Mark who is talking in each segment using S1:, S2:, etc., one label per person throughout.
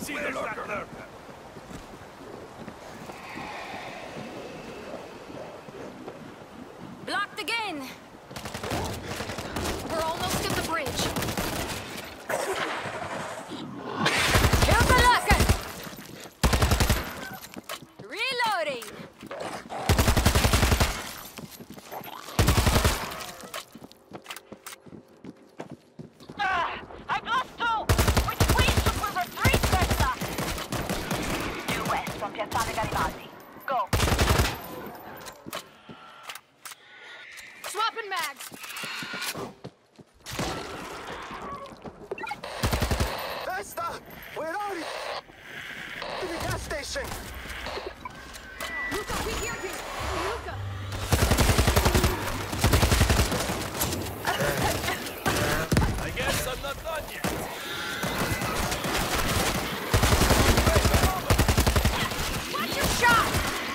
S1: see the lurker.
S2: Blocked again. We're almost at the bridge. Here's the lurker. Reloading.
S3: I've lost two! Which way should we retreat, Vesta? Due west from Piazzale Garibaldi. Go.
S2: Swapping mags.
S4: Vesta! Where are you? To the gas station!
S2: Luca, we hear you. Luca.
S1: I guess I'm not done yet.
S2: Watch your shot.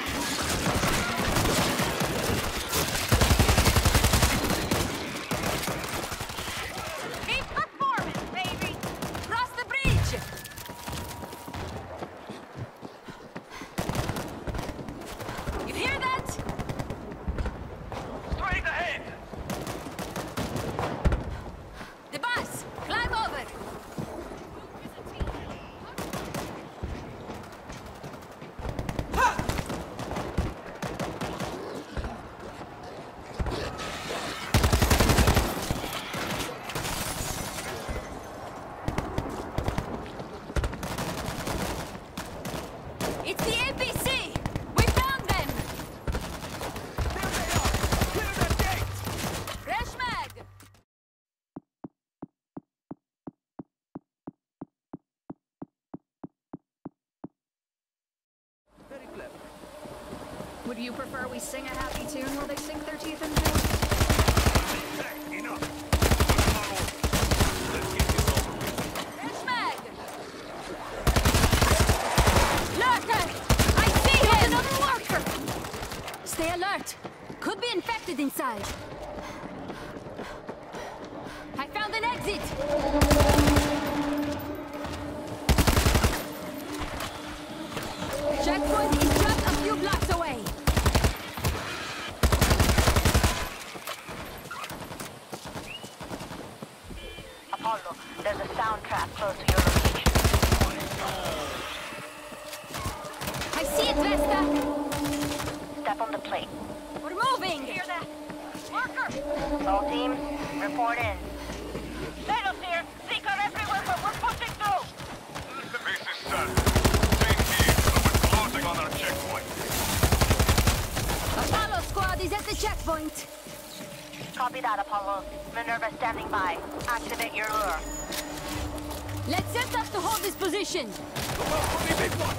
S3: Keep performing, baby!
S2: Cross the bridge. You hear that?
S1: Straight ahead!
S2: The bus. Climb over. It's the NPC! We found them!
S1: There they are! Clear that gate!
S2: Fresh mag!
S1: Very clever.
S2: Would you prefer we sing a happy tune while they sink their teeth into it?
S1: Hey, enough! Let's get this over with.
S2: Fresh mag! Lurker! I see him! Another lurker! Stay alert! Could be infected inside. I found an exit! Checkpoint is just a few blocks away.
S3: Apollo, there's a sound trap close to your location.
S2: I see it, Vesta!
S3: Step on the plate.
S2: We're moving!
S3: Hear that? Marker! All teams, report in. Velos here! Seeker everywhere, but we're pushing through!
S5: This is Sun. Same here, but we're closing on our checkpoint.
S2: Apollo squad is at the checkpoint.
S3: Copy that, Apollo. Minerva standing by. Activate your lure.
S2: Let's set up to hold this position.
S1: Come on, for me, big one!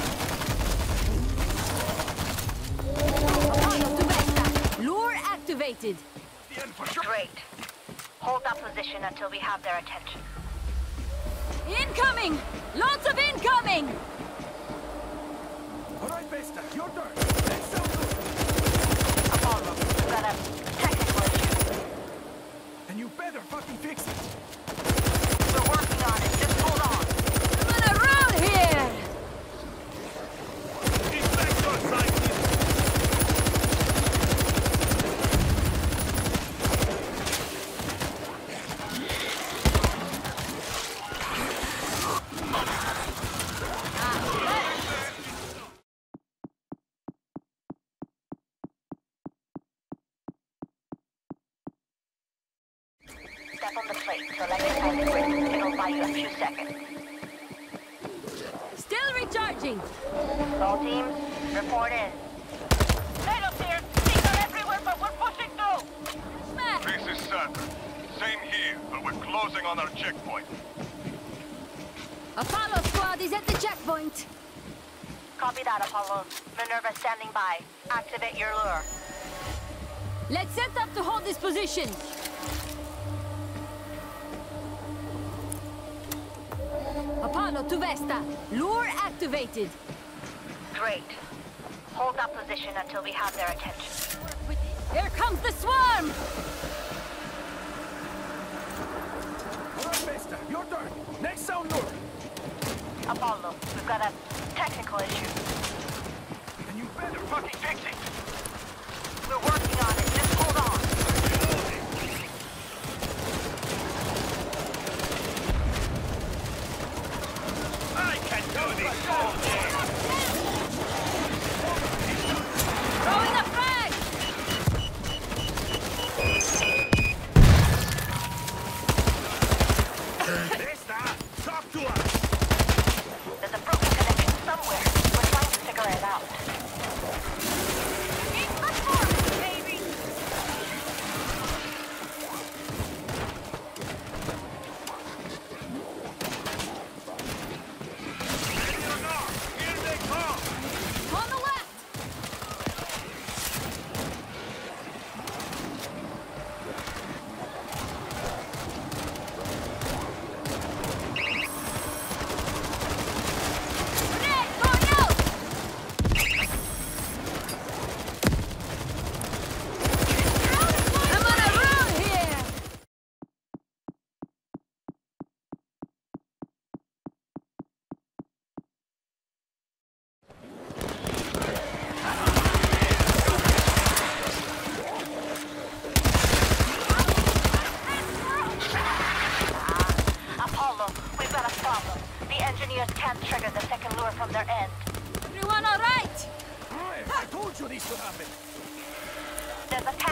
S2: Apollo to Vesta. Lure activated.
S1: The end for sure!
S3: Great. Hold that position until we have their attention.
S2: Incoming! Lots of incoming!
S1: All right, Vesta, your turn. Next sound good.
S3: Apollo, we've got a technical issue.
S1: And you better fucking fix it.
S3: We're working on it. Just hold on.
S2: Coming around here!
S1: He's back your side, please.
S3: Step on the plate to electrify the grid. It'll buy you a few seconds.
S2: Still recharging.
S3: All teams, report in. Velos here! Seeker everywhere, but we're pushing through!
S2: Smack!
S5: This is Sun. Same here, but we're closing on our checkpoint.
S2: Apollo squad is at the checkpoint.
S3: Copy that, Apollo. Minerva standing by. Activate your lure.
S2: Let's set up to hold this position. Apollo to Vesta. Lure activated.
S3: Great. Hold that position until we have their attention.
S2: Here comes the swarm!
S1: All right, Vesta, your turn. Next sound lure.
S3: Apollo,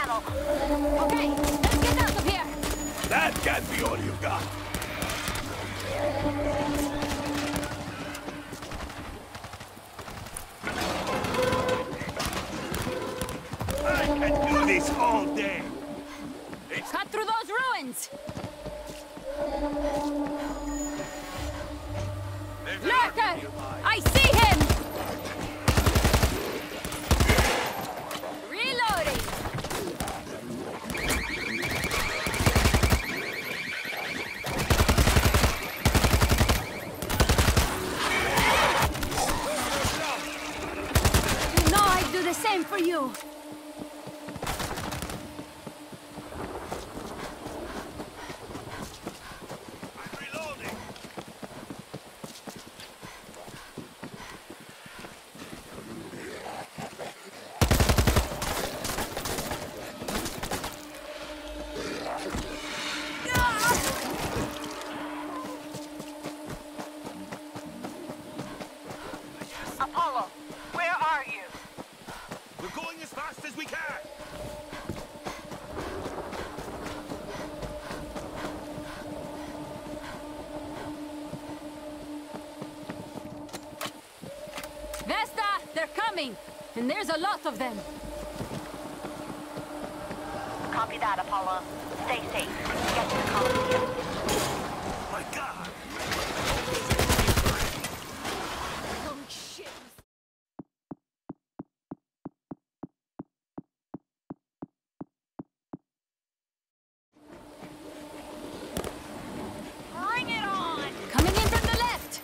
S3: panel.
S2: Okay, let's get out of here.
S1: That can't be all you got. I can do this all day.
S2: Cut through those ruins.
S5: There's
S2: Lurker! I see him! Reloading! You know I'd do the same for you.
S1: Reloading.
S3: Apollo, where are you?
S1: We're going as fast as we can.
S2: Vesta, they're coming! And there's a lot of them.
S3: Copy that, Apollo. Stay safe. Get to the Coliseum.
S1: My God.
S2: Holy shit!
S3: Bring it on!
S2: Coming in from the left!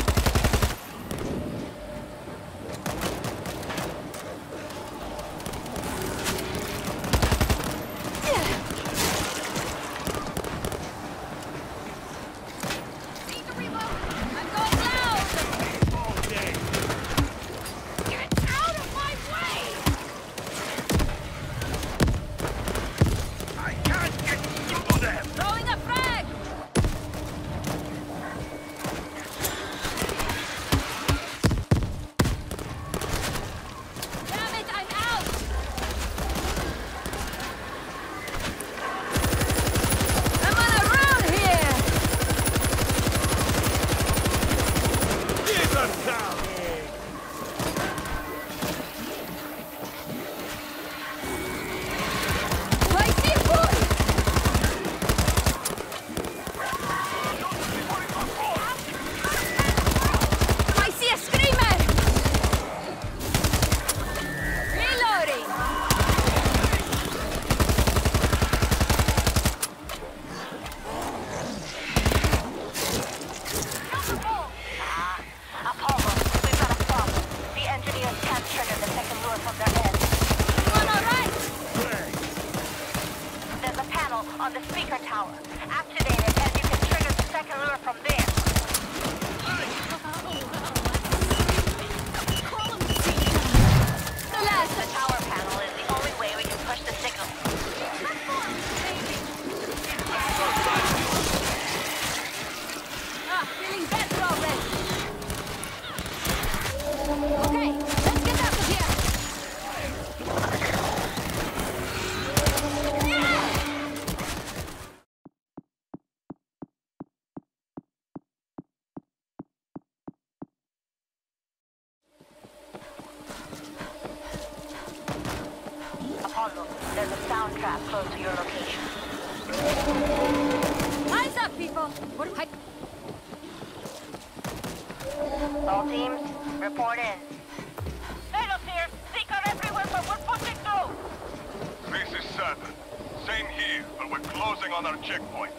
S2: Need to reload! I'm going loud!
S1: All day.
S2: Get out of my way!
S1: I can't get through them.
S2: Throwing a frag! Damn it, I'm out! I'm on a roll here!
S1: Give them down.
S2: I see a boy! I see a screamer! Reloading!
S3: Apollo, we've got a problem. The engineers can't trigger the second lure from their end.
S2: One alright!
S3: There's a panel on the speaker tower. Activate it and you can trigger the second lure from there.
S2: The last!
S3: The tower panel is the only way we can push the signal.
S2: Feeling better already! Okay, let's get out of here!
S3: Apollo, there's a sound trap close to your location.
S2: Eyes up, people! What do I...
S3: All teams, report in. Velos here! Seeker everywhere, but we're pushing through!
S5: This is Sadman. Same here, but we're closing on our checkpoint.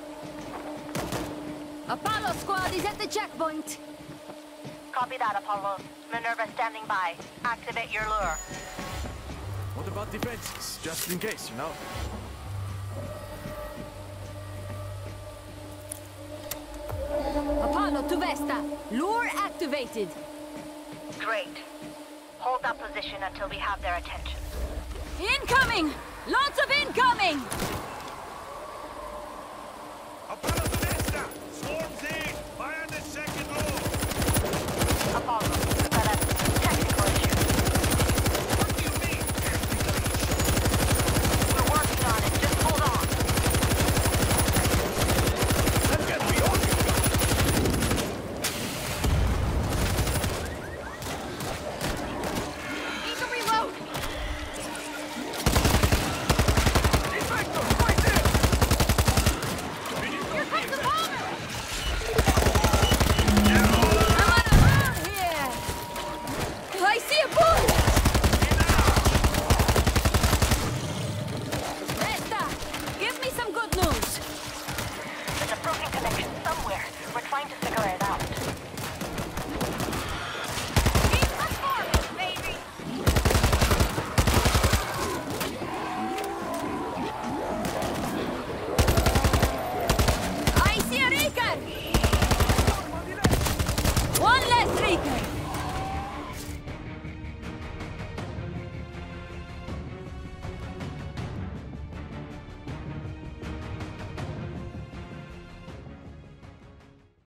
S2: Apollo squad is at the checkpoint!
S3: Copy that, Apollo. Minerva standing by. Activate your lure.
S6: What about defenses? Just in case, you know?
S2: Apollo to Vesta! Lure activated!
S3: Great. Hold that position until we have their attention.
S2: Incoming! Launch